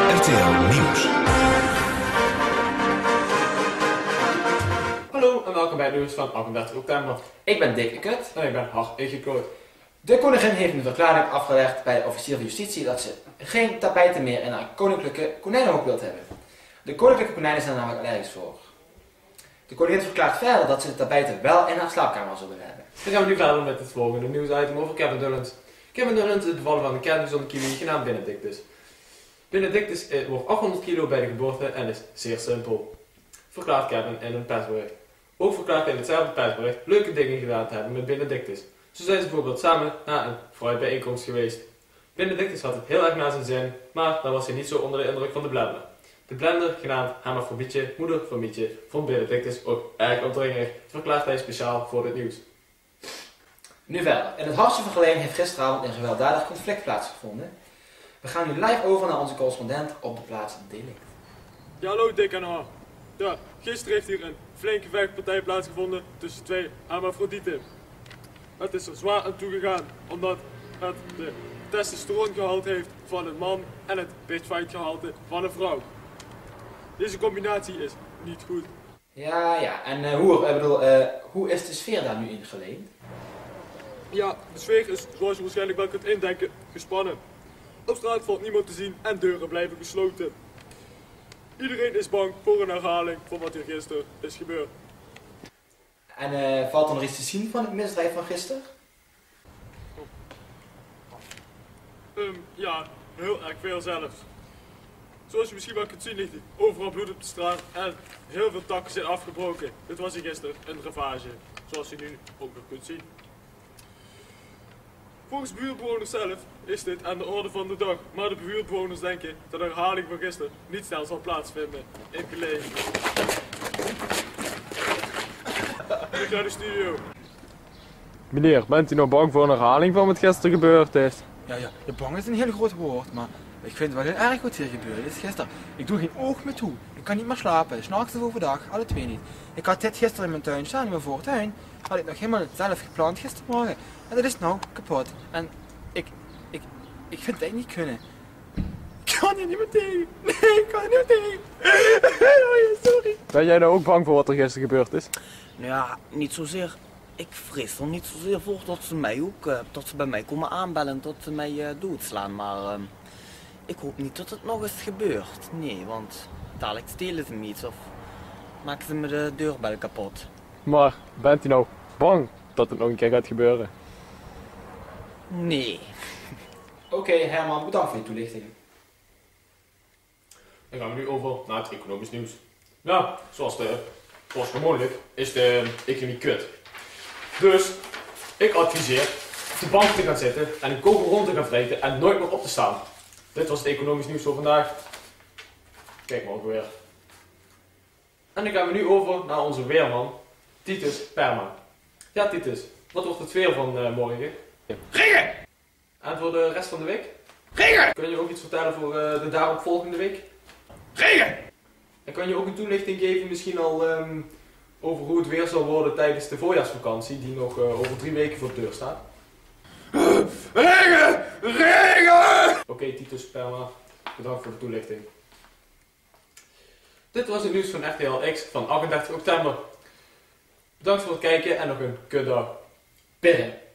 RTL Nieuws. Hallo en welkom bij het nieuws van 38 oktober. Ik ben Dick de Kut. En ik ben Hart Ingekloot. De koningin heeft een verklaring afgelegd bij de officier van justitie dat ze geen tapijten meer in haar koninklijke konijnenhok wilt hebben. De koninklijke konijnen zijn er namelijk allergisch voor. De koningin verklaart verder dat ze de tapijten wel in haar slaapkamer zal willen hebben. Dan gaan we nu verder met het volgende nieuwsitem over Kevin Durant. Kevin Durant is bevallen van een kind zonder kiwi genaamd Benedictus. Benedictus woog 800 kilo bij de geboorte en is zeer simpel, verklaart Kevin in een persbericht. Ook verklaart hij in hetzelfde persbericht leuke dingen gedaan te hebben met Benedictus. Zo zijn ze bijvoorbeeld samen naar een fruitbijeenkomst geweest. Benedictus had het heel erg naar zijn zin, maar dan was hij niet zo onder de indruk van de blender. De blender, genaamd Hermafrodietje, moeder van Mietje, vond Benedictus ook erg opdringerig, verklaart hij speciaal voor dit nieuws. Nu verder. In het Hartje van Geleen heeft gisteravond een gewelddadig conflict plaatsgevonden. We gaan nu live over naar onze correspondent op de plaats Delict. Ja, hallo Dick en Haar. Ja, gisteren heeft hier een flinke vechtpartij plaatsgevonden tussen twee hermafrodieten. Het is er zwaar aan toegegaan, omdat het de testosterongehalte heeft van een man en het bitchfight-gehalte van een vrouw. Deze combinatie is niet goed. Ja. En hoe is de sfeer daar nu in Geleen? Ja, de sfeer is, zoals je waarschijnlijk wel kunt indenken, gespannen. Op straat valt niemand te zien en deuren blijven gesloten. Iedereen is bang voor een herhaling van wat hier gisteren is gebeurd. En valt er nog iets te zien van het misdrijf van gisteren? Ja, heel erg veel zelfs. Zoals je misschien wel kunt zien ligt er overal bloed op de straat en heel veel takken zijn afgebroken. Dit was hier gisteren een ravage, zoals je nu ook nog kunt zien. Volgens buurtbewoners zelf is dit aan de orde van de dag, maar de buurtbewoners denken dat de herhaling van gisteren niet snel zal plaatsvinden in Geleen. Terug naar de studio. Meneer, bent u nou bang voor een herhaling van wat gisteren gebeurd is? Ja, bang is een heel groot woord, maar ik vind het wel heel erg wat hier gebeurd is gisteren. Ik doe geen oog meer toe. Ik kan niet meer slapen, 's nachts of overdag, alle twee niet. Ik had dit gisteren in mijn tuin staan, in mijn voortuin. Had ik nog helemaal zelf geplant gistermorgen. En dat is nou kapot. En ik vind het eigenlijk niet kunnen. Ik kan hier niet meer tegen. Nee, ik kan er niet meer tegen. Oh ja, sorry. Ben jij nou ook bang voor wat er gisteren gebeurd is? Nou ja, niet zozeer. Ik vrees er niet zozeer voor dat ze mij ook, dat ze bij mij komen aanbellen en dat ze mij doodslaan. Maar ik hoop niet dat het nog eens gebeurt. Nee, want dadelijk stelen ze me iets of maken ze me de deurbel kapot. Maar bent u nou bang dat het nog een keer gaat gebeuren? Nee. Oké, Herman, bedankt voor je toelichting. Dan gaan we nu over naar het economisch nieuws. Nou, zoals gewoonlijk is de economie kut. Dus ik adviseer op de bank te gaan zitten en een kogel rond te gaan vreten en nooit meer op te staan. Dit was het economisch nieuws voor vandaag. Kijk maar ook weer. En dan gaan we nu over naar onze weerman, Titus Perma. Ja, Titus, wat wordt het weer van morgen? Regen! En voor de rest van de week? Regen! Kun je ook iets vertellen voor de daaropvolgende week? Regen! En kan je ook een toelichting geven misschien al over hoe het weer zal worden tijdens de voorjaarsvakantie die nog over 3 weken voor de deur staat? Regen! Regen! Oké, Titus Perma, bedankt voor de toelichting. Dit was het nieuws van RTL X van 38 oktober. Bedankt voor het kijken en nog een kutdag. Pirren!